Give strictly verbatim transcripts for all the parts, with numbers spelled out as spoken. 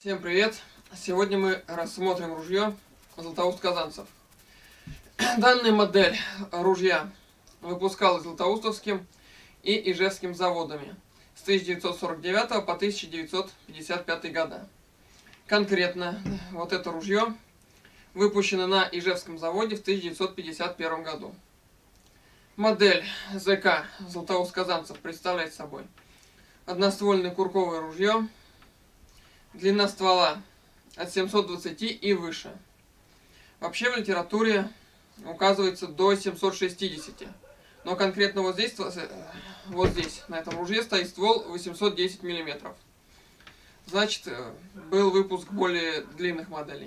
Всем привет! Сегодня мы рассмотрим ружье Златоуст-Казанцев. Данная модель ружья выпускалась Златоустовским и Ижевским заводами с тысяча девятьсот сорок девятого по тысяча девятьсот пятьдесят пятый года. Конкретно вот это ружье выпущено на Ижевском заводе в тысяча девятьсот пятьдесят первом году. Модель ЗК Златоуст-Казанцев представляет собой одноствольное курковое ружье. Длина ствола от семисот двадцати и выше. Вообще в литературе указывается до семисот шестидесяти. Но конкретно вот здесь, вот здесь, на этом ружье стоит ствол восемьсот десять миллиметров. Значит, был выпуск более длинных моделей.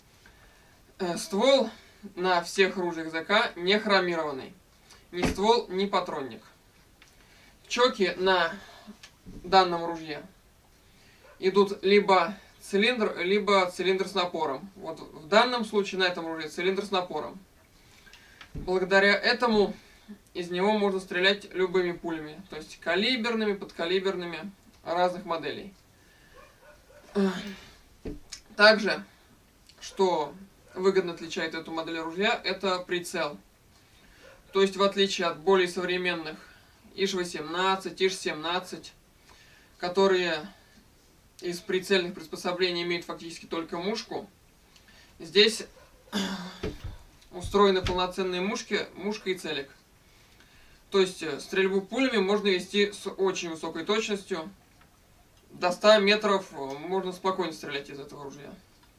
Ствол на всех ружьях ЗК не хромированный. Ни ствол, ни патронник. Чоки на данном ружье идут либо цилиндр, либо цилиндр с напором. Вот в данном случае на этом ружье цилиндр с напором. Благодаря этому из него можно стрелять любыми пулями, то есть калиберными, подкалиберными, разных моделей. Также, что выгодно отличает эту модель ружья, это прицел. То есть в отличие от более современных ИШ восемнадцать, ИШ семнадцать, которые из прицельных приспособлений имеют фактически только мушку, здесь устроены полноценные мушки, мушка и целик. То есть стрельбу пулями можно вести с очень высокой точностью. До ста метров можно спокойно стрелять из этого ружья.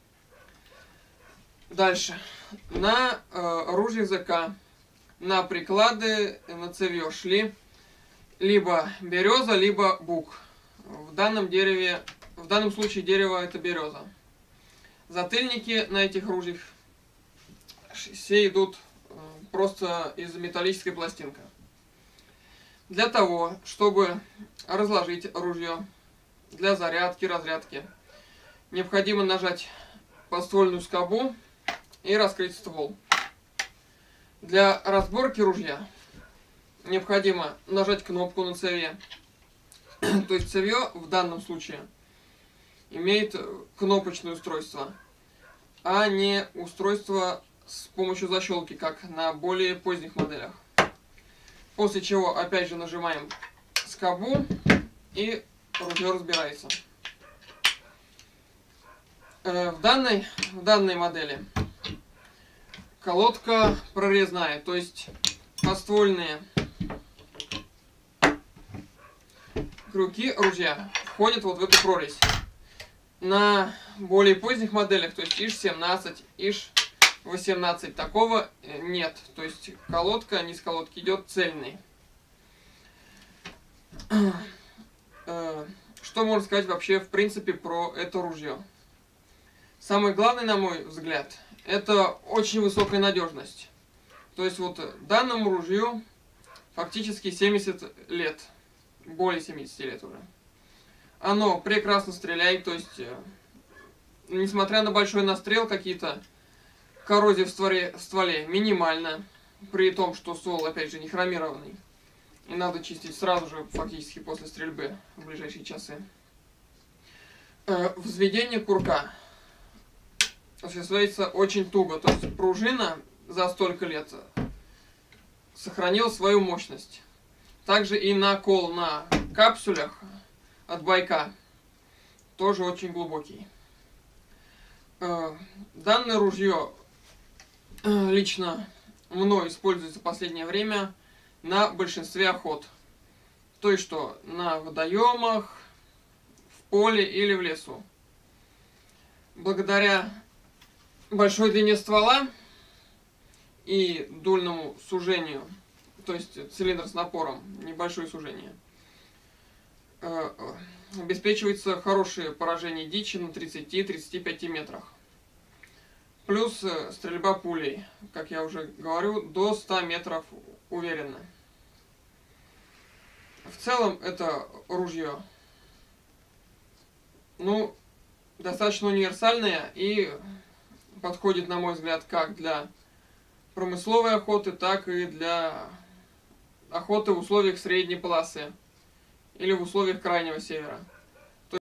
Дальше. На э, ружье ЗК, на приклады, на цевье шли либо береза, либо бук. В данном дереве В данном случае дерево это береза. Затыльники на этих ружьях все идут просто из металлической пластинки. Для того, чтобы разложить ружье для зарядки, разрядки, необходимо нажать подствольную скобу и раскрыть ствол. Для разборки ружья необходимо нажать кнопку на цевье. То есть цевье в данном случае имеет кнопочное устройство, а не устройство с помощью защелки, как на более поздних моделях. После чего опять же нажимаем скобу и ружье разбирается. В данной, в данной модели колодка прорезная, то есть подствольные крюки ружья входят вот в эту прорезь. На более поздних моделях, то есть ИШ семнадцать, ИШ восемнадцать, такого нет. То есть колодка, низ колодки идет цельный. Что можно сказать вообще в принципе про это ружье? Самое главное, на мой взгляд, это очень высокая надежность. То есть вот данному ружью фактически семьдесят лет, более семидесяти лет уже. Оно прекрасно стреляет, то есть, несмотря на большой настрел, какие-то коррозии в стволе, в стволе минимально, при том, что ствол, опять же, не хромированный, и надо чистить сразу же, фактически после стрельбы, в ближайшие часы. Э, взведение курка осуществляется очень туго, то есть пружина за столько лет сохранила свою мощность. Также и накол на капсулях от байка тоже очень глубокий. Данное ружье лично мной используется в последнее время на большинстве охот. То есть что на водоемах, в поле или в лесу. Благодаря большой длине ствола и дульному сужению, то есть цилиндр с напором, небольшое сужение, обеспечивается хорошее поражение дичи на тридцати-тридцати пяти метрах. Плюс стрельба пулей, как я уже говорю, до ста метров уверенно. В целом это ружье, ну, достаточно универсальное и подходит, на мой взгляд, как для промысловой охоты, так и для охоты в условиях средней полосы или в условиях крайнего севера.